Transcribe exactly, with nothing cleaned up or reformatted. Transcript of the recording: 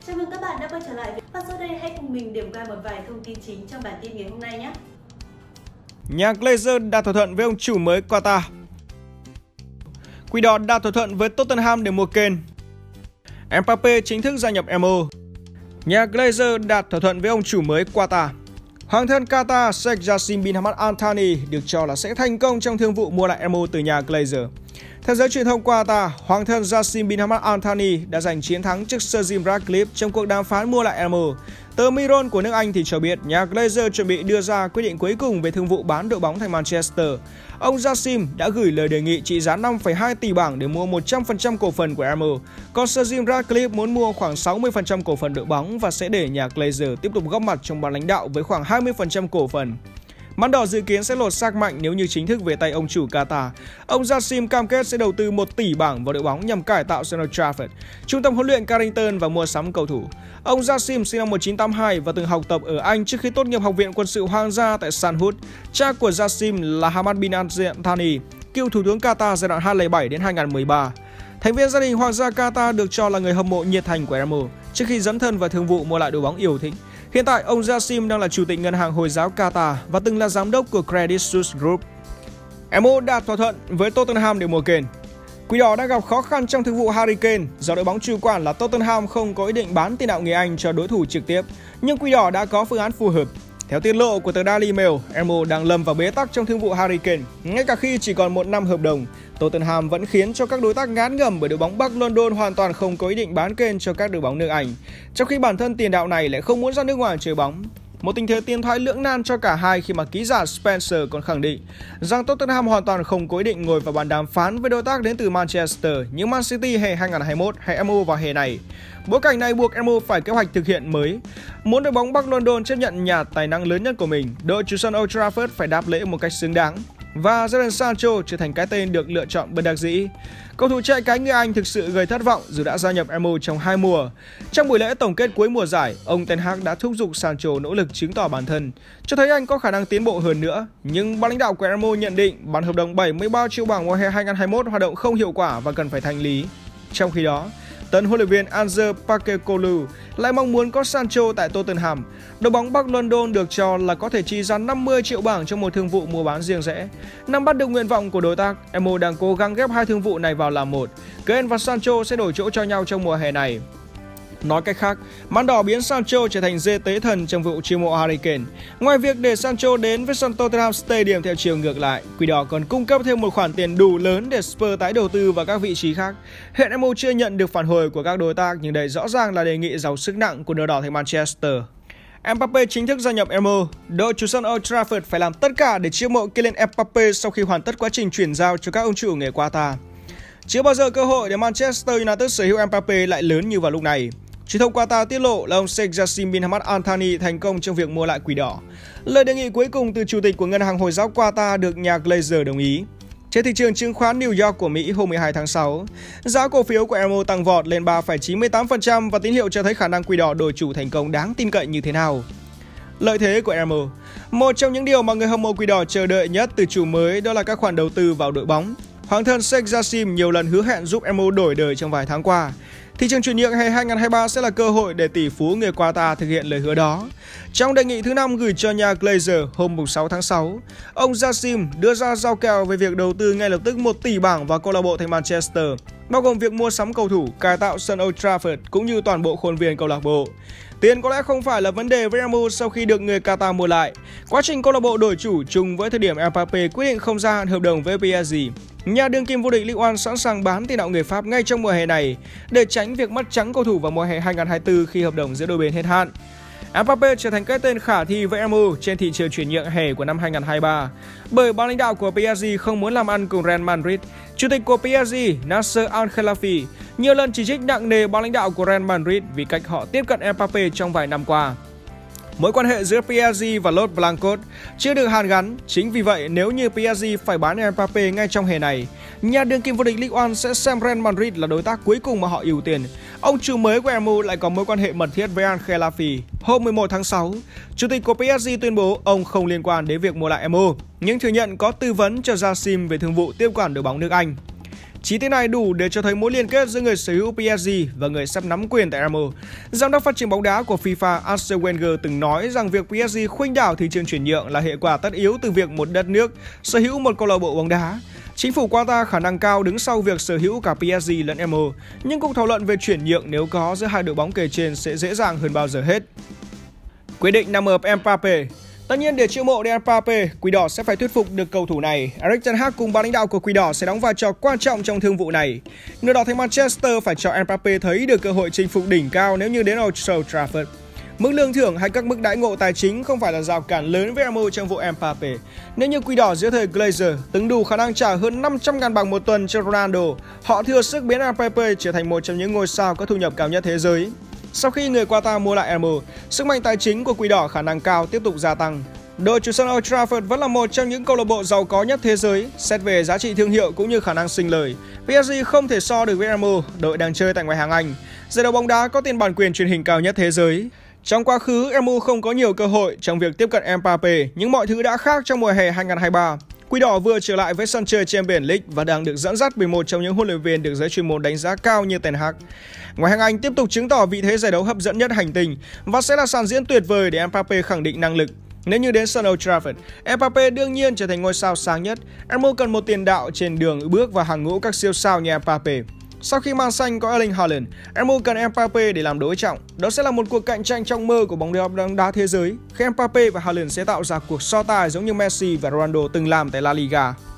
Chào mừng các bạn đã quay trở lại và sau đây hãy cùng mình điểm qua một vài thông tin chính trong bản tin ngày hôm nay nhé. Nhà Glazer đạt thỏa thuận với ông chủ mới Qatar. Quỷ đỏ đạt thỏa thuận với Tottenham để mua Kane. Mbappe chính thức gia nhập em u. Nhà Glazer đạt thỏa thuận với ông chủ mới Qatar. Hoàng thân Qatar Sheikh Jassim bin Hamad Al Thani được cho là sẽ thành công trong thương vụ mua lại em u từ nhà Glazer. Theo giới truyền thông Qatar, Hoàng thân Jassim bin Hamad Al Thani đã giành chiến thắng trước Sir Jim Ratcliffe trong cuộc đàm phán mua lại em u. Tờ Mirror của nước Anh thì cho biết nhà Glazer chuẩn bị đưa ra quyết định cuối cùng về thương vụ bán đội bóng thành Manchester. Ông Jassim đã gửi lời đề nghị trị giá năm phẩy hai tỷ bảng để mua một trăm phần trăm cổ phần của em u. Còn Sir Jim Ratcliffe muốn mua khoảng sáu mươi phần trăm cổ phần đội bóng và sẽ để nhà Glazer tiếp tục góp mặt trong ban lãnh đạo với khoảng hai mươi phần trăm cổ phần. Mãn đỏ dự kiến sẽ lột xác mạnh nếu như chính thức về tay ông chủ Qatar. Ông Jassim cam kết sẽ đầu tư một tỷ bảng vào đội bóng nhằm cải tạo sân Old Trafford, trung tâm huấn luyện Carrington và mua sắm cầu thủ. Ông Jassim sinh năm một nghìn chín trăm tám mươi hai và từng học tập ở Anh trước khi tốt nghiệp Học viện Quân sự Hoàng gia tại Sandhurst. Cha của Jassim là Hamad bin Al Thani, cựu thủ tướng Qatar giai đoạn hai nghìn không trăm lẻ bảy đến hai nghìn không trăm mười ba. Thành viên gia đình Hoàng gia Qatar được cho là người hâm mộ nhiệt thành của em u trước khi dấn thân vào thương vụ mua lại đội bóng yêu thích. Hiện tại, ông Jassim đang là chủ tịch ngân hàng Hồi giáo Qatar và từng là giám đốc của Credit Suisse Group. em u đạt thỏa thuận với Tottenham để mua Kane. Quỷ đỏ đang gặp khó khăn trong thương vụ Harry Kane do đội bóng chủ quản là Tottenham không có ý định bán tiền đạo người Anh cho đối thủ trực tiếp, nhưng Quỷ đỏ đã có phương án phù hợp. Theo tiết lộ của tờ Daily Mail, em u đang lâm vào bế tắc trong thương vụ Harry Kane. Ngay cả khi chỉ còn một năm hợp đồng, Tottenham vẫn khiến cho các đối tác ngán ngẩm bởi đội bóng Bắc London hoàn toàn không có ý định bán Kane cho các đội bóng nước Anh, trong khi bản thân tiền đạo này lại không muốn ra nước ngoài chơi bóng. Một tình thế tiến thoái lưỡng nan cho cả hai khi mà ký giả Spencer còn khẳng định rằng Tottenham hoàn toàn không có ý định ngồi vào bàn đàm phán với đối tác đến từ Manchester như Man City hè hai nghìn không trăm hai mươi mốt hay em u vào hè này. Bối cảnh này buộc em u phải kế hoạch thực hiện mới. Muốn đội bóng Bắc London chấp nhận nhà tài năng lớn nhất của mình, đội chủ sân Old Trafford phải đáp lễ một cách xứng đáng. Và Jadon Sancho trở thành cái tên được lựa chọn bất đắc dĩ. Cầu thủ chạy cánh người Anh thực sự gây thất vọng dù đã gia nhập em u trong hai mùa. Trong buổi lễ tổng kết cuối mùa giải, ông Ten Hag đã thúc giục Sancho nỗ lực chứng tỏ bản thân, cho thấy anh có khả năng tiến bộ hơn nữa. Nhưng ban lãnh đạo của em u nhận định bản hợp đồng bảy mươi ba triệu bảng mùa hè hai nghìn không trăm hai mươi mốt hoạt động không hiệu quả và cần phải thanh lý. Trong khi đó, tân huấn luyện viên Ange Postecoglou lại mong muốn có Sancho tại Tottenham. Đội bóng Bắc London được cho là có thể chi ra năm mươi triệu bảng trong một thương vụ mua bán riêng rẽ. Nắm bắt được nguyện vọng của đối tác, em u đang cố gắng ghép hai thương vụ này vào làm một. Kane và Sancho sẽ đổi chỗ cho nhau trong mùa hè này. Nói cách khác, mãn đỏ biến Sancho trở thành dê tế thần trong vụ chiêu mộ Harry Kane. Ngoài việc để Sancho đến với sân Tottenham Stadium theo chiều ngược lại, Quỷ đỏ còn cung cấp thêm một khoản tiền đủ lớn để Spurs tái đầu tư vào các vị trí khác. Hiện em u chưa nhận được phản hồi của các đối tác, nhưng đây rõ ràng là đề nghị giàu sức nặng của nửa đỏ thành Manchester. Mbappe chính thức gia nhập em u. Đội chủ sân Old Trafford phải làm tất cả để chiêu mộ Kylian Mbappe sau khi hoàn tất quá trình chuyển giao cho các ông chủ người Qatar. Chưa bao giờ cơ hội để Manchester United sở hữu Mbappe lại lớn như vào lúc này. Truyền thông Qatar tiết lộ là ông Sheikh Jassim bin Hamad Al Thani thành công trong việc mua lại Quỷ đỏ. Lời đề nghị cuối cùng từ chủ tịch của ngân hàng Hồi giáo Qatar được nhà Glazer đồng ý. Trên thị trường chứng khoán New York của Mỹ hôm mười hai tháng sáu, giá cổ phiếu của em u tăng vọt lên ba phẩy chín mươi tám phần trăm và tín hiệu cho thấy khả năng Quỷ đỏ đổi chủ thành công đáng tin cậy như thế nào. Lợi thế của em u. Một trong những điều mà người hâm mộ Quỷ đỏ chờ đợi nhất từ chủ mới đó là các khoản đầu tư vào đội bóng. Hoàng thân Sheikh Jassim nhiều lần hứa hẹn giúp em u đổi đời trong vài tháng qua. Thị trường chuyển nhượng hè hai nghìn không trăm hai mươi ba sẽ là cơ hội để tỷ phú người Qatar thực hiện lời hứa đó. Trong đề nghị thứ năm gửi cho nhà Glazer hôm mùng sáu tháng sáu, ông Jassim đưa ra giao kèo về việc đầu tư ngay lập tức một tỷ bảng vào câu lạc bộ thành Manchester, bao gồm việc mua sắm cầu thủ, cải tạo sân Old Trafford cũng như toàn bộ khuôn viên câu lạc bộ. Tiền có lẽ không phải là vấn đề với em u sau khi được người Qatar mua lại. Quá trình câu lạc bộ đổi chủ trùng với thời điểm Mbappe quyết định không gia hạn hợp đồng với pê ét giê. Nhà đương kim vô địch Ligue một sẵn sàng bán tiền đạo người Pháp ngay trong mùa hè này để tránh việc mất trắng cầu thủ vào mùa hè hai nghìn không trăm hai mươi tư khi hợp đồng giữa đôi bên hết hạn. Mbappe trở thành cái tên khả thi với em u trên thị trường chuyển nhượng hè của năm hai nghìn không trăm hai mươi ba bởi ban lãnh đạo của pê ét giê không muốn làm ăn cùng Real Madrid. Chủ tịch của pê ét giê Nasser Al-Khelaifi nhiều lần chỉ trích nặng nề ban lãnh đạo của Real Madrid vì cách họ tiếp cận Mbappe trong vài năm qua. Mối quan hệ giữa pê ét giê và Los Blancos chưa được hàn gắn. Chính vì vậy, nếu như pê ét giê phải bán Mbappe ngay trong hè này, nhà đương kim vô địch Ligue một sẽ xem Real Madrid là đối tác cuối cùng mà họ ưu tiên. Ông chủ mới của em u lại có mối quan hệ mật thiết với Al-Khelaifi. Hôm mười một tháng sáu, chủ tịch của pê ét giê tuyên bố ông không liên quan đến việc mua lại em u, nhưng thừa nhận có tư vấn cho Jassim về thương vụ tiếp quản đội bóng nước Anh. Chi tiết này đủ để cho thấy mối liên kết giữa người sở hữu pê ét giê và người sắp nắm quyền tại em u. Giám đốc phát triển bóng đá của FIFA Arsene Wenger từng nói rằng việc pê ét giê khuynh đảo thị trường chuyển nhượng là hệ quả tất yếu từ việc một đất nước sở hữu một câu lạc bộ bóng đá. Chính phủ Qatar khả năng cao đứng sau việc sở hữu cả pê ét giê lẫn em u, nhưng cuộc thảo luận về chuyển nhượng nếu có giữa hai đội bóng kể trên sẽ dễ dàng hơn bao giờ hết. Quyết định nằm ở Mbappé. Tất nhiên để chiêu mộ đến Mbappé, Quỷ Đỏ sẽ phải thuyết phục được cầu thủ này. Erik ten Hag cùng ban lãnh đạo của Quỷ Đỏ sẽ đóng vai trò quan trọng trong thương vụ này. Người đỏ thành Manchester phải cho Mbappé thấy được cơ hội chinh phục đỉnh cao nếu như đến Old Trafford. Mức lương thưởng hay các mức đãi ngộ tài chính không phải là rào cản lớn với em u trong vụ Mbappé. Nếu như Quỷ Đỏ dưới thời Glazer từng đủ khả năng trả hơn năm trăm nghìn bảng một tuần cho Ronaldo, họ thừa sức biến Mbappé trở thành một trong những ngôi sao có thu nhập cao nhất thế giới. Sau khi người Qatar mua lại em u, sức mạnh tài chính của Quỷ Đỏ khả năng cao tiếp tục gia tăng. Đội chủ sân Old Trafford vẫn là một trong những câu lạc bộ giàu có nhất thế giới, xét về giá trị thương hiệu cũng như khả năng sinh lời. pê ét giê không thể so được với em u, đội đang chơi tại ngoại hạng Anh, giải đấu bóng đá có tiền bản quyền truyền hình cao nhất thế giới. Trong quá khứ, em u không có nhiều cơ hội trong việc tiếp cận Mbappé, nhưng mọi thứ đã khác trong mùa hè hai không hai ba. Quỷ Đỏ vừa trở lại với sân chơi Champions League và đang được dẫn dắt bởi một trong những huấn luyện viên được giới chuyên môn đánh giá cao như ten Hag. Ngoại hạng Anh tiếp tục chứng tỏ vị thế giải đấu hấp dẫn nhất hành tinh và sẽ là sàn diễn tuyệt vời để Mbappé khẳng định năng lực. Nếu như đến sân Old Trafford, Mbappé đương nhiên trở thành ngôi sao sáng nhất. em u cần một tiền đạo trên đường bước vào hàng ngũ các siêu sao như Mbappé. Sau khi mang xanh có Erling Haaland, em u cần Mbappé để làm đối trọng. Đó sẽ là một cuộc cạnh tranh trong mơ của bóng đá bóng đá thế giới, khi Mbappé và Haaland sẽ tạo ra cuộc so tài giống như Messi và Ronaldo từng làm tại La Liga.